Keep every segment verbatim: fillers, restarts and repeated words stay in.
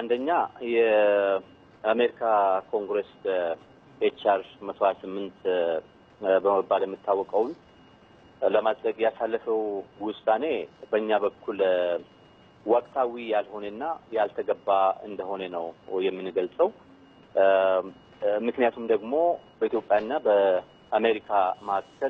አንደኛ የአሜሪካ ኮንግረስ ኤችአር መቶ ሃያ ስምንት በመባል የሚታወቀው ለማጽደቅ ያሳለፈው ውሳኔ በእኛ በኩል ወቅታዊ ያልሆነና ያልተገባ እንደሆነ ነው የምንገልጸው። ምክንያቱም ደግሞ በኢትዮጵያና በአሜሪካ መካከል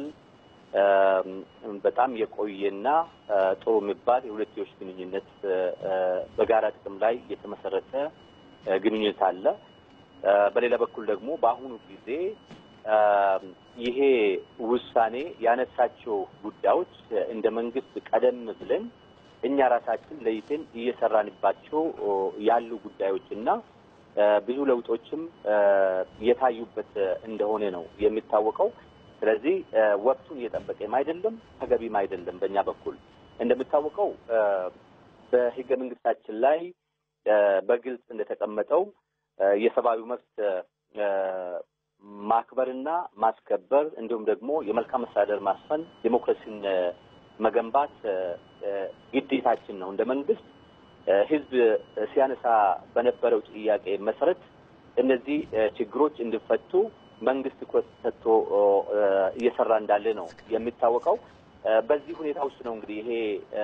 በጣም የቆየና ጥሩ የሚባል የሁለትዮሽ ግንኙነት በጋራ ጥቅም ላይ የተመሰረተ ግንኙነት አለ። በሌላ በኩል ደግሞ በአሁኑ ጊዜ ይሄ ውሳኔ ያነሳቸው ጉዳዮች እንደ መንግስት ቀደም ብለን እኛ ራሳችን ለይተን እየሰራንባቸው ያሉ ጉዳዮችና ብዙ ለውጦችም የታዩበት እንደሆነ ነው የሚታወቀው። ስለዚህ ወቅቱን እየጠበቀም አይደለም ተገቢም አይደለም። በእኛ በኩል እንደሚታወቀው በህገ መንግስታችን ላይ በግልጽ እንደተቀመጠው የሰብአዊ መብት ማክበርና ማስከበር እንዲሁም ደግሞ የመልካም አስተዳደር ማስፈን ዲሞክራሲን መገንባት ግዴታችን ነው። እንደ መንግስት ህዝብ ሲያነሳ በነበረው ጥያቄ መሰረት እነዚህ ችግሮች እንዲፈቱ መንግስት ትኩረት ሰጥቶ እየሰራ እንዳለ ነው የሚታወቀው። በዚህ ሁኔታ ውስጥ ነው እንግዲህ ይሄ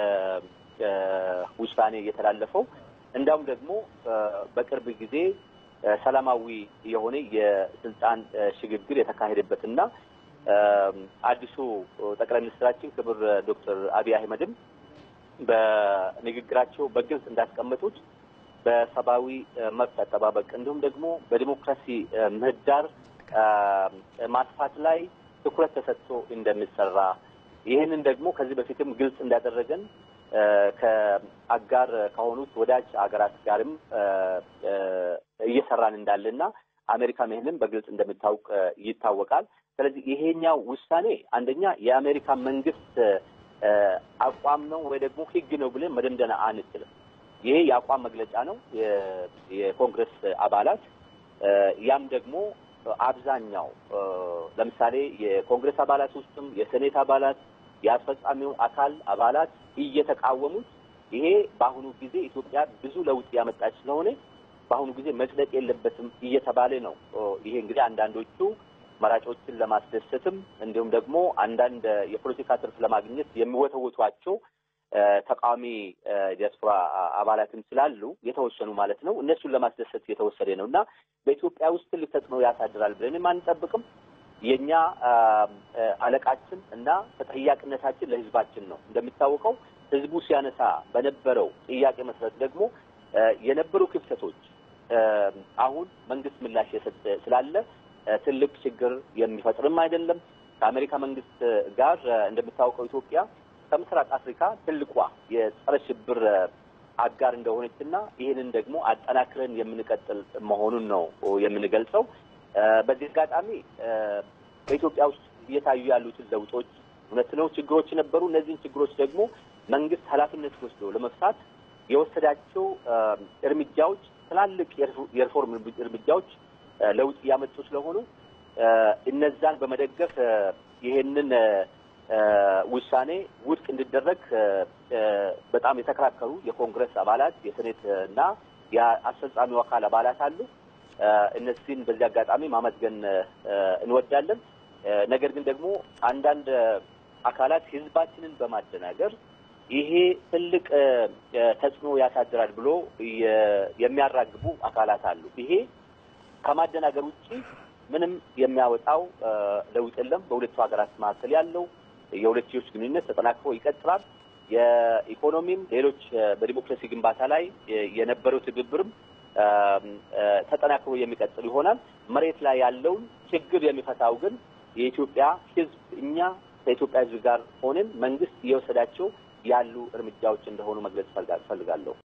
ውሳኔ እየተላለፈው። እንዳውም ደግሞ በቅርብ ጊዜ ሰላማዊ የሆነ የስልጣን ሽግግር የተካሄደበትና አዲሱ ጠቅላይ ሚኒስትራችን ክቡር ዶክተር አብይ አህመድም በንግግራቸው በግልጽ እንዳስቀመጡት በሰብአዊ መብት አጠባበቅ እንዲሁም ደግሞ በዲሞክራሲ ምህዳር ማስፋት ላይ ትኩረት ተሰጥቶ እንደሚሰራ ይህንን ደግሞ ከዚህ በፊትም ግልጽ እንዳደረገን ከአጋር ከሆኑት ወዳጅ አገራት ጋርም እየሰራን እንዳለና አሜሪካም ይህንን በግልጽ እንደምታውቅ ይታወቃል። ስለዚህ ይሄኛው ውሳኔ አንደኛ የአሜሪካ መንግስት አቋም ነው ወይ ደግሞ ህግ ነው ብለን መደምደና አንችልም። ይሄ የአቋም መግለጫ ነው የኮንግረስ አባላት ያም ደግሞ አብዛኛው ለምሳሌ የኮንግረስ አባላት ውስጥም የሴኔት አባላት የአስፈጻሚው አካል አባላት እየተቃወሙት ይሄ በአሁኑ ጊዜ ኢትዮጵያ ብዙ ለውጥ ያመጣች ስለሆነ በአሁኑ ጊዜ መጽደቅ የለበትም እየተባለ ነው። ይሄ እንግዲህ አንዳንዶቹ መራጮችን ለማስደሰትም እንዲሁም ደግሞ አንዳንድ የፖለቲካ ትርፍ ለማግኘት የሚወተውቷቸው ተቃዋሚ ዲያስፖራ አባላትም ስላሉ የተወሰኑ ማለት ነው እነሱን ለማስደሰት የተወሰደ ነውና በኢትዮጵያ ውስጥ ልተጽኖ ያሳድራል ብለን አንጠብቅም። የኛ አለቃችን እና ተጠያቂነታችን ለህዝባችን ነው። እንደሚታወቀው ህዝቡ ሲያነሳ በነበረው ጥያቄ መሰረት ደግሞ የነበሩ ክፍተቶች አሁን መንግስት ምላሽ የሰጠ ስላለ ትልቅ ችግር የሚፈጥርም አይደለም። ከአሜሪካ መንግስት ጋር እንደምታውቀው ኢትዮጵያ ከምስራቅ አፍሪካ ትልቋ የጸረ ሽብር አጋር እንደሆነችና ይህንን ደግሞ አጠናክረን የምንቀጥል መሆኑን ነው የምንገልጸው። በዚህ አጋጣሚ በኢትዮጵያ ውስጥ እየታዩ ያሉትን ለውጦች እውነት ነው ችግሮች ነበሩ። እነዚህን ችግሮች ደግሞ መንግስት ኃላፊነት ወስዶ ለመፍታት የወሰዳቸው እርምጃዎች ትላልቅ የሪፎርም እርምጃዎች ለውጥ ያመጡ ስለሆኑ እነዛን በመደገፍ ይሄንን ውሳኔ ውድቅ እንዲደረግ በጣም የተከራከሩ የኮንግረስ አባላት የሴኔት እና የአስፈጻሚው አካል አባላት አሉ። እነዚህን በዚህ አጋጣሚ ማመስገን እንወዳለን። ነገር ግን ደግሞ አንዳንድ አካላት ህዝባችንን በማደናገር ይሄ ትልቅ ተጽዕኖ ያሳድራል ብሎ የሚያራግቡ አካላት አሉ። ይሄ ከማደናገር ውጪ ምንም የሚያወጣው ለውጥ የለም። በሁለቱ ሀገራት መካከል ያለው የሁለትዮሽ ግንኙነት ተጠናክሮ ይቀጥላል። የኢኮኖሚም ሌሎች በዲሞክራሲ ግንባታ ላይ የነበረው ትብብርም ተጠናክሮ የሚቀጥል ይሆናል። መሬት ላይ ያለውን ችግር የሚፈታው ግን የኢትዮጵያ ህዝብ እኛ ከኢትዮጵያ ህዝብ ጋር ሆነን መንግስት እየወሰዳቸው ያሉ እርምጃዎች እንደሆኑ መግለጽ ፈልጋለሁ።